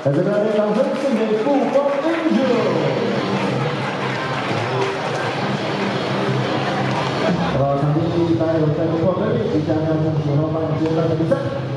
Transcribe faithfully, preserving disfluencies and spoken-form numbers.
在这边为掌声献给富邦 Angel。好，场地大家有在工作能力，即将要进行后半阶段的比赛。